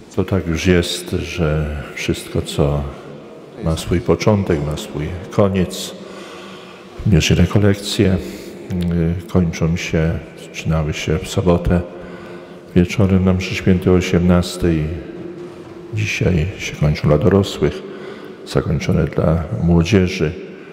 To tak już jest, że wszystko, co ma swój początek, ma swój koniec. Również rekolekcje kończą się, zaczynały się w sobotę wieczorem na mszy świętej o 18. Dzisiaj się kończą dla dorosłych, zakończone dla młodzieży.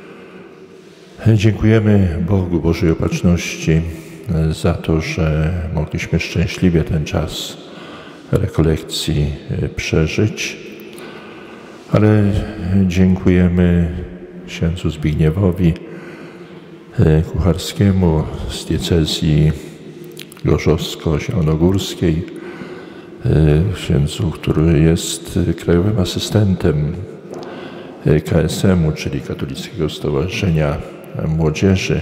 Dziękujemy Bogu, Bożej Opatrzności za to, że mogliśmy szczęśliwie ten czas rekolekcji przeżyć, ale dziękujemy księdzu Zbigniewowi Kucharskiemu z diecezji gorzowsko-zielonogórskiej, księdzu, który jest krajowym asystentem KSM-u, czyli Katolickiego Stowarzyszenia Młodzieży.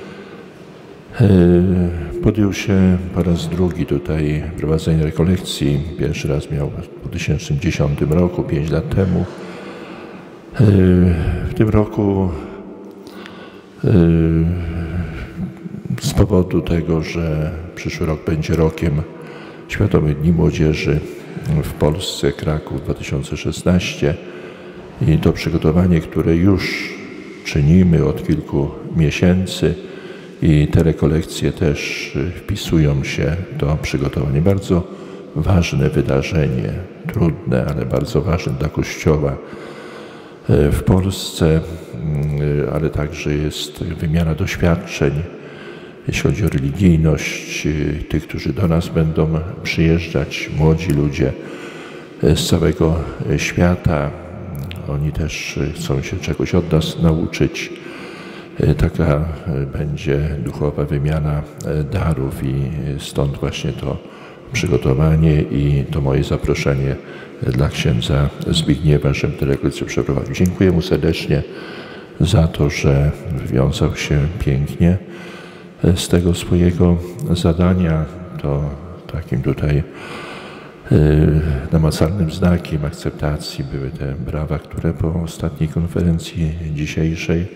Podjął się po raz drugi tutaj prowadzenia rekolekcji. Pierwszy raz miał w 2010 roku, 5 lat temu. W tym roku z powodu tego, że przyszły rok będzie rokiem Światowych Dni Młodzieży w Polsce, Kraków 2016 i to przygotowanie, które już czynimy od kilku miesięcy i te rekolekcje też wpisują się do przygotowania. Bardzo ważne wydarzenie, trudne, ale bardzo ważne dla Kościoła w Polsce, ale także jest wymiana doświadczeń, jeśli chodzi o religijność tych, którzy do nas będą przyjeżdżać, młodzi ludzie z całego świata. Oni też chcą się czegoś od nas nauczyć. Taka będzie duchowa wymiana darów i stąd właśnie to przygotowanie i to moje zaproszenie dla księdza Zbigniewa, żeby tę rekolekcję przeprowadził. Dziękuję mu serdecznie za to, że wywiązał się pięknie z tego swojego zadania. To takim tutaj namacalnym znakiem akceptacji były te brawa, które po ostatniej konferencji dzisiejszej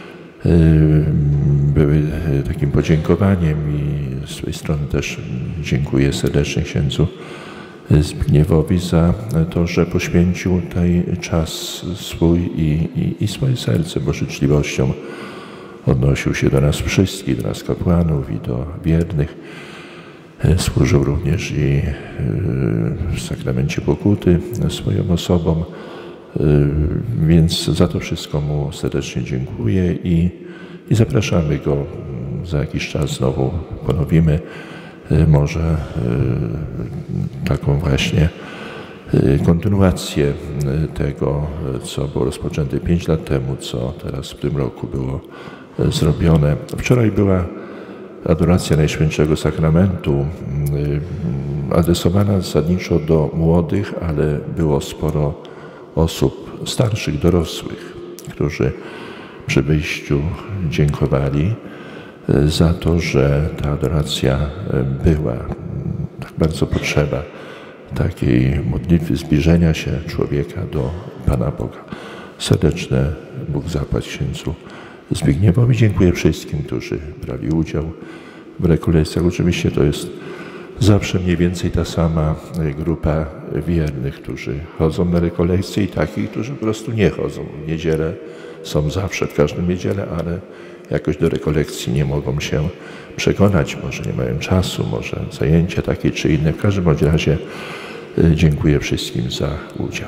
były takim podziękowaniem i z swojej strony też dziękuję serdecznie księdzu Zbigniewowi za to, że poświęcił tutaj czas swój i swoje serce, bo życzliwością odnosił się do nas wszystkich, do nas kapłanów i do wiernych. Służył również i w sakramencie pokuty swoją osobą, więc za to wszystko mu serdecznie dziękuję i zapraszamy go za jakiś czas znowu ponowimy może taką właśnie kontynuację tego, co było rozpoczęte 5 lat temu, co teraz w tym roku było zrobione. Wczoraj była adoracja Najświętszego Sakramentu, adresowana zasadniczo do młodych, ale było sporo osób starszych, dorosłych, którzy przy wyjściu dziękowali za to, że ta adoracja była. Tak bardzo potrzeba takiej modlitwy zbliżenia się człowieka do Pana Boga. Serdeczne Bóg zapłać księdzu Zbigniewowi. Dziękuję wszystkim, którzy brali udział w rekolekcjach. Oczywiście to jest zawsze mniej więcej ta sama grupa wiernych, którzy chodzą na rekolekcje i takich, którzy po prostu nie chodzą. W niedzielę są zawsze, w każdą niedzielę, ale jakoś do rekolekcji nie mogą się przekonać. Może nie mają czasu, może zajęcia takie czy inne. W każdym bądź razie dziękuję wszystkim za udział.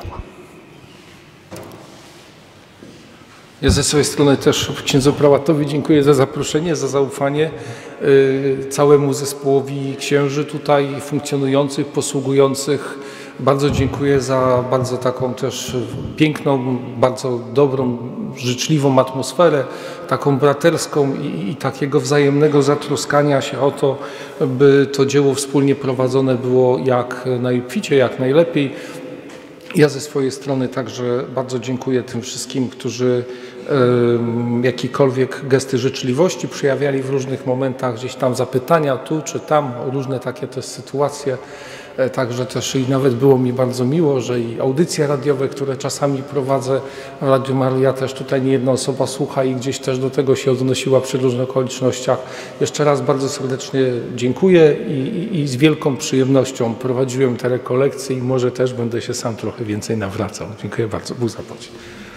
Ja ze swojej strony też księdzu prałatowi dziękuję za zaproszenie, za zaufanie, całemu zespołowi księży tutaj funkcjonujących, posługujących. Bardzo dziękuję za bardzo taką też piękną, bardzo dobrą, życzliwą atmosferę, taką braterską i takiego wzajemnego zatroskania się o to, by to dzieło wspólnie prowadzone było jak najobficiej, jak najlepiej. Ja ze swojej strony także bardzo dziękuję tym wszystkim, którzy jakiekolwiek gesty życzliwości przejawiali w różnych momentach, gdzieś tam zapytania tu czy tam, różne takie też sytuacje. Także też i nawet było mi bardzo miło, że i audycje radiowe, które czasami prowadzę w Radiu Maryja, też tutaj nie jedna osoba słucha i gdzieś też do tego się odnosiła przy różnych okolicznościach. Jeszcze raz bardzo serdecznie dziękuję i z wielką przyjemnością prowadziłem te rekolekcje i może też będę się sam trochę więcej nawracał. Dziękuję bardzo. Bóg zapłać.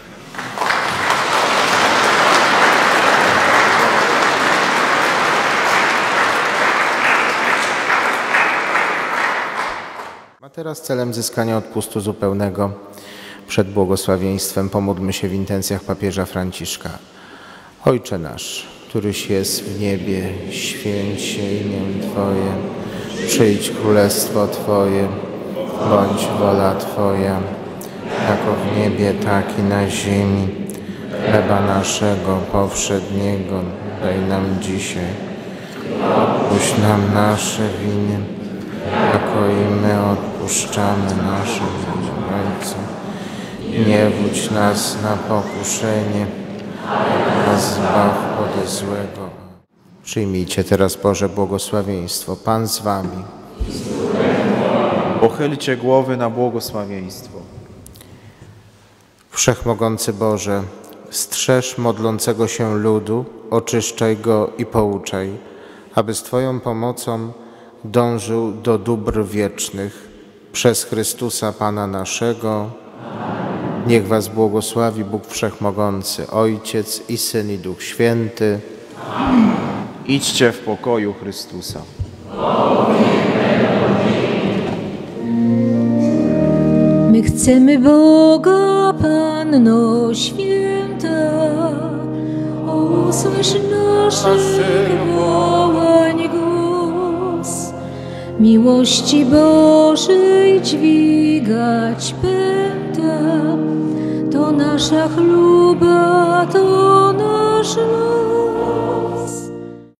A teraz celem zyskania odpustu zupełnego przed błogosławieństwem pomódlmy się w intencjach papieża Franciszka. Ojcze nasz, któryś jest w niebie, święć się imię Twoje, przyjdź królestwo Twoje, bądź wola Twoja, jako w niebie, tak i na ziemi. Chleba naszego powszedniego daj nam dzisiaj. Odpuść nam nasze winy, jako i my odpuszczamy naszym winowajcom. Nie wódź nas na pokuszenie, nas zbaw ode złego. Przyjmijcie teraz Boże błogosławieństwo. Pan z wami. Pochylcie głowy na błogosławieństwo. Wszechmogący Boże, strzeż modlącego się ludu, oczyszczaj go i pouczaj, aby z Twoją pomocą dążył do dóbr wiecznych. Przez Chrystusa Pana naszego. Niech Was błogosławi Bóg Wszechmogący, Ojciec i Syn i Duch Święty. Idźcie w pokoju Chrystusa. My chcemy Boga, Panno Święta, usłysz naszych wołań głos. Miłości Bożej dźwigać pęta, to nasza chluba, to nasz los.